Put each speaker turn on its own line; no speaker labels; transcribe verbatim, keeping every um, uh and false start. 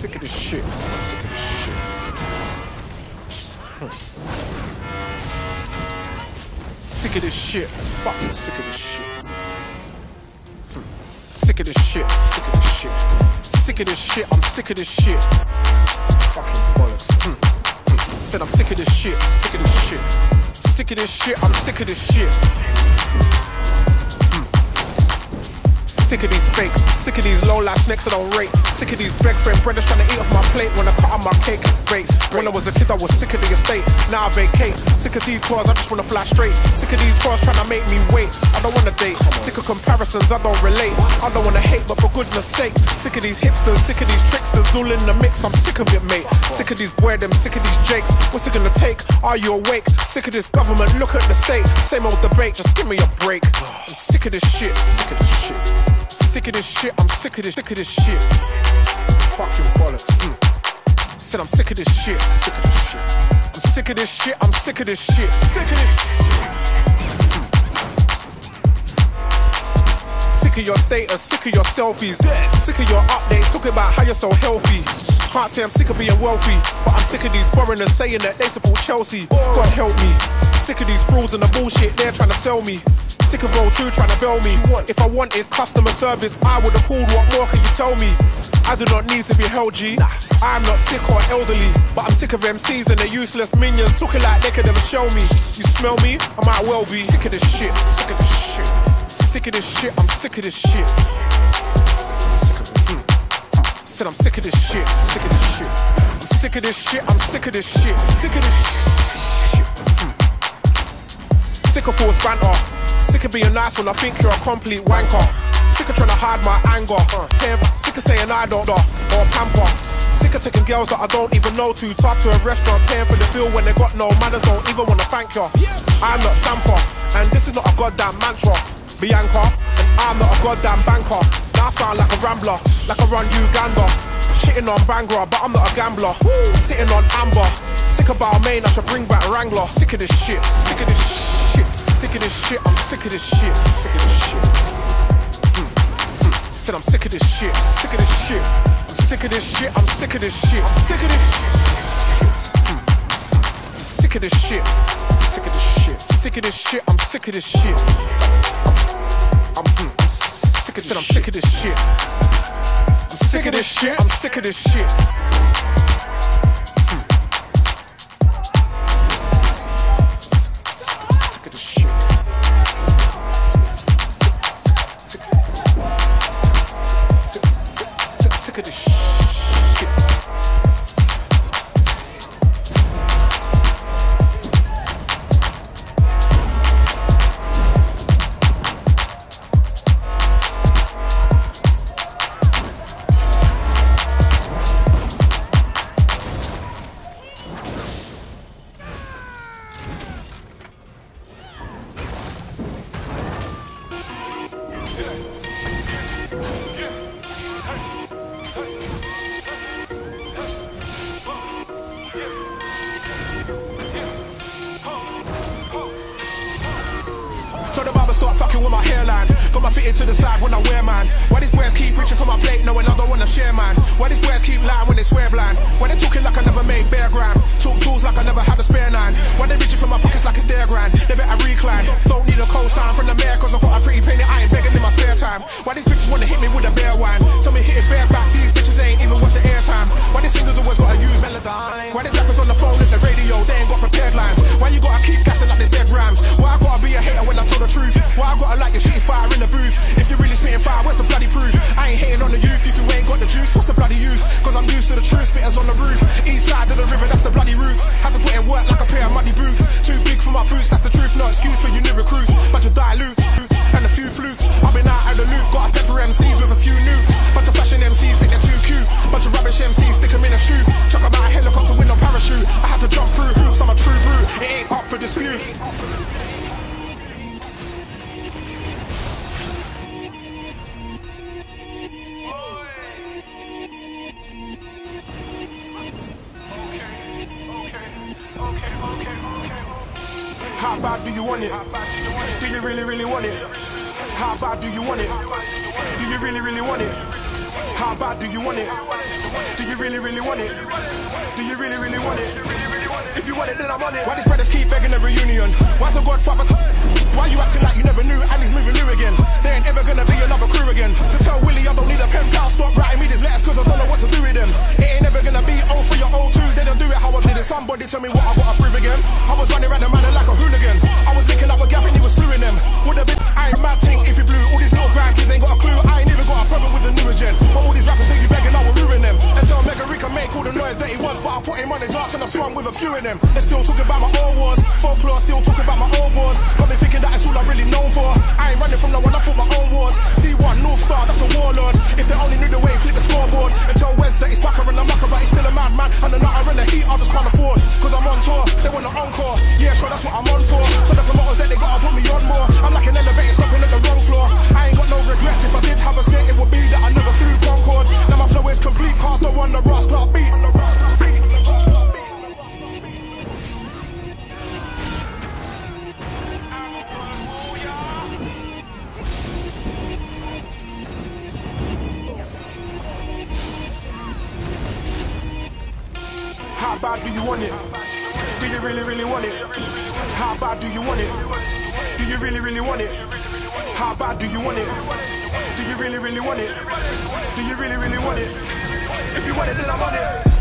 sick of this shit. Sick of this shit. Fucking sick of this shit. Sick of this shit. Sick of this shit. Sick of this shit. I'm sick of this shit. Fucking bollocks. Said I'm sick of this shit. Sick of this shit. Sick of this shit. I'm sick of this shit. Sick of these fakes, sick of these low life snakes I don't rate. Sick of these beg friend brothers trying to eat off my plate. When I cut on my cake, it's great. When I was a kid I was sick of the estate, now I vacate. Sick of these tours, I just wanna fly straight. Sick of these tours trying to make me wait, I don't wanna date. Sick of comparisons, I don't relate. I don't wanna hate, but for goodness sake. Sick of these hipsters, sick of these tricksters, all in the mix, I'm sick of it mate. Sick of these boydom, sick of these jakes, what's it gonna take? Are you awake? Sick of this government, look at the state. Same old debate, just give me a break. I'm sick of this shit, sick of this shit. Sick of this shit, I'm sick of this, sick of this shit. Fucking bollocks. Mm. Said I'm sick of this shit, sick of this shit. I'm sick of this shit, I'm sick of this shit. Sick of this shit. Mm. Sick of your status, sick of your selfies. Sick of your updates, talking about how you're so healthy. Can't say I'm sick of being wealthy, but I'm sick of these foreigners saying that they support Chelsea. God help me. Sick of these frauds and the bullshit they're trying to sell me. Sick of O two trying to bail me. If I wanted customer service, I would have called. What more can you tell me? I do not need to be held, G. I'm not sick or elderly, but I'm sick of M Cs and their useless minions talking like they could never show me. You smell me? I might well be sick of this shit. Sick of this shit. Sick of this shit. I'm sick of this shit. Sick of it. Mm. Said I'm sick of this shit. Sick of this shit. I'm sick of this shit. I'm sick of this shit. Sick of this shit. Mm. Sick of false banter. Sick of being nice when I think you're a complete wanker. Sick of trying to hide my anger. Uh, sick of saying I don't know or pamper. Sick of taking girls that I don't even know too tough to a restaurant, paying for the bill when they got no manners, don't even want to thank you. I'm not Sampa, and this is not a goddamn mantra. Bianca, and I'm not a goddamn banker. Now I sound like a rambler, like I run Uganda. Shitting on Bangor, but I'm not a gambler. Sitting on Amber. Sick of Balmain, I should bring back Wrangler. Sick of this shit, sick of this shit. Sick of this shit, I'm sick of this shit. Sick of this shit. Mm. Mm. Said I'm sick of this shit. Sick of this shit. I'm sick of this shit. I'm sick of this shit. I'm sick of this shit. Mm. I'm sick of this shit. Sick of this shit. Sick of this shit. I'm sick of this shit. I'm, mm, I'm sick of. Said I'm sick of this shit. I'm sick of this shit. I'm sick of this shit. Sick of this shit. Told the barber start fucking with my hairline. Got my fitted to the side when I wear man. Why these boys keep reaching for my plate knowing I don't wanna share man? Why these boys keep lying when they swear blind? Why they talking like I never made bare gram? Talk tools like I never had a spare nine. Why they reaching for my pockets like it's their grand? They better recline. Don't need a cosign from the mayor cause I got a pretty penny. I ain't begging in my spare time. Why these bitches wanna hit me with a bare wine? Tell me hit it bare back. These bitches ain't even worth the airtime. Why these singers always gotta use Melodyne? Why these rappers on the phone and the radio? They ain't got prepared lines. Why you gotta keep gassing like the dead rhymes? Why I gotta be a hater when I tell the truth? Why I gotta like your shitty fire in the booth? If you're really spitting fire, where's the bloody proof? I ain't hating on the youth if you ain't got the juice. What's the bloody use? Cause I'm used to the truth. Spitters on the roof. East side of the river, that's the bloody roots. Had to put in work like a pair of muddy boots. Too big for my boots, that's the truth. No excuse for you new recruits. Bunch of dilutes and a few flukes. I've been out of the loop. Got a pepper M Cs with a few nukes. Bunch of fashion M Cs think they're too cute. Bunch of rubbish M Cs stick them in a shoe. Chuck about a helicopter with no parachute. I had to jump through hoops, I'm a true brute. It ain't up for dispute. How bad do you want it? Do you really, really want it? How bad do you want it? Do you really, really want it? How bad do you want it? Do you really, really want it? Do you really, really want it? If you want it, then I'm on it. Why these brothers keep begging a reunion? Why's the Godfather? Why you acting like you never knew? And he's moving new again. There ain't ever gonna be another crew again. To tell Willie I don't need a pen pal. Stop writing me these letters cause I don't know what to do with them. It ain't never gonna be oh for your old twos. They don't do it how I did it. Somebody tell me what I gotta prove again. I was running around the man like a hooligan. I was linking up with Gavin, he was slewing them. Would've been, I ain't mad ting if he blew. All these little grand kids ain't got a clue. I ain't even got a problem with the newer gen. But all these rappers think you begging, I will ruin them. Until Mega Rick can make all the noise that he wants. But I put him on his ass and I swung with a few of them. They're still talking about my old wars. Folklore still talking about my old wars. Got me thinking that it's all I'm really known for. I ain't running from no one, I fought my own wars. C one, North Star, that's a warlord. If they only knew the way, flip the scoreboard. And tell Wes that he's backer and a mucker, but he's still a madman. And the nutter and the heat, I just can't afford. Cause I'm on tour, they want an encore. Yeah, sure, that's what I'm on for. So the promoters that they gotta put me on more. I'm like an elevator stopping at the wrong floor. I ain't got no regrets. If I did have a set, it would be that I never threw Concord. Now my flow is complete, Carter on the Ross Clark beat. How bad do you want it? Do you really, really want it? How bad do you want it? Do you really, really want it? How bad do you want it? Do you really, really want it? Do you really, really want it? If you want it, then I'm on it.